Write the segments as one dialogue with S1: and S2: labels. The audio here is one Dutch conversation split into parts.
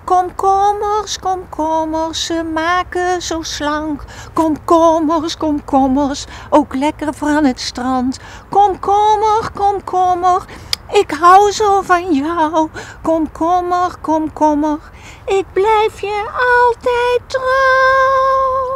S1: Komkommers, komkommers, ze maken zo slank. Komkommers, komkommers, ook lekker van het strand. Komkommer, komkommer, ik hou zo van jou. Komkommer, komkommer, ik blijf je altijd trouw.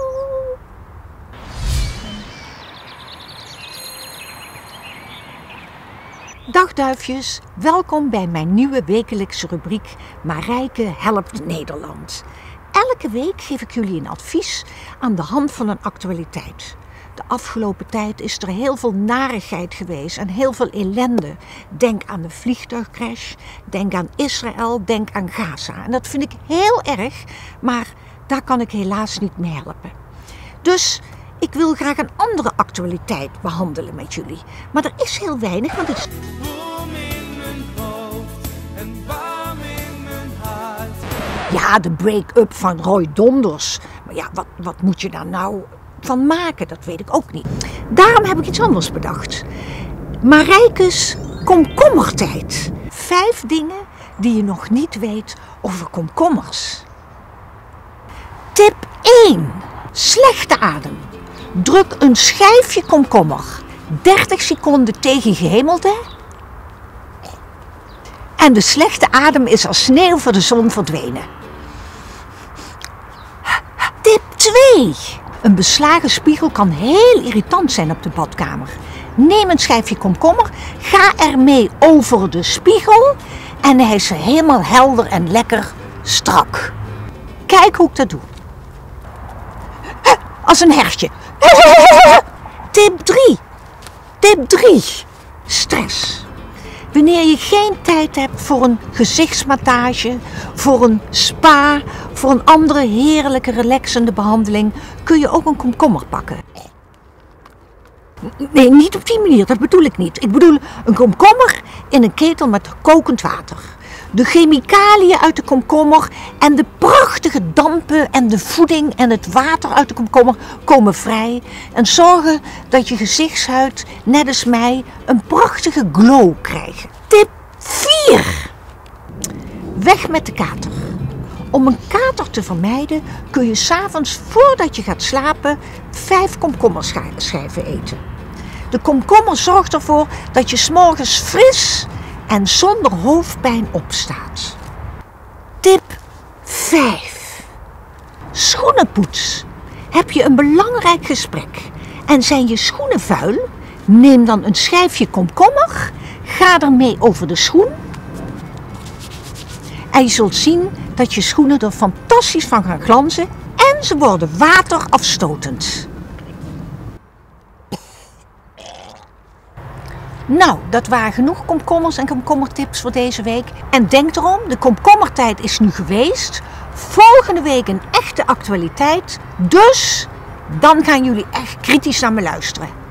S1: Dag duifjes, welkom bij mijn nieuwe wekelijkse rubriek Marijke helpt Nederland. Elke week geef ik jullie een advies aan de hand van een actualiteit. De afgelopen tijd is er heel veel narigheid geweest en heel veel ellende. Denk aan de vliegtuigcrash, denk aan Israël, denk aan Gaza. En dat vind ik heel erg, maar daar kan ik helaas niet mee helpen. Dus ik wil graag een andere actualiteit behandelen met jullie. Maar er is heel weinig, want het is
S2: Boom in mijn hoofd en bam in mijn hart.
S1: ja, de break-up van Roy Donders. Maar ja, wat moet je daar nou van maken? Dat weet ik ook niet. Daarom heb ik iets anders bedacht. Marijke's komkommertijd. 5 dingen die je nog niet weet over komkommers. Tip 1. Slechte adem. Druk een schijfje komkommer 30 seconden tegen gehemelte. En de slechte adem is als sneeuw voor de zon verdwenen. Tip 2. Een beslagen spiegel kan heel irritant zijn op de badkamer. Neem een schijfje komkommer, ga ermee over de spiegel en hij is helemaal helder en lekker strak. Kijk hoe ik dat doe. Als een hertje. Tip 3. Tip 3. Stress. Wanneer je geen tijd hebt voor een gezichtsmassage, voor een spa, voor een andere heerlijke relaxende behandeling, kun je ook een komkommer pakken. Nee, niet op die manier, dat bedoel ik niet. Ik bedoel een komkommer in een ketel met kokend water. De chemicaliën uit de komkommer en de prachtige dampen en de voeding en het water uit de komkommer komen vrij en zorgen dat je gezichtshuid, net als mij, een prachtige glow krijgt. Tip 4. Weg met de kater. Om een kater te vermijden kun je 's avonds voordat je gaat slapen 5 komkommerschijven eten. De komkommer zorgt ervoor dat je 's morgens fris en zonder hoofdpijn opstaat. Tip 5. Schoenenpoets. Heb je een belangrijk gesprek en zijn je schoenen vuil? Neem dan een schijfje komkommer, ga ermee over de schoen en je zult zien dat je schoenen er fantastisch van gaan glanzen en ze worden waterafstotend. Nou, dat waren genoeg komkommers en komkommertips voor deze week. En denk erom, de komkommertijd is nu geweest. Volgende week een echte actualiteit. Dus dan gaan jullie echt kritisch naar me luisteren.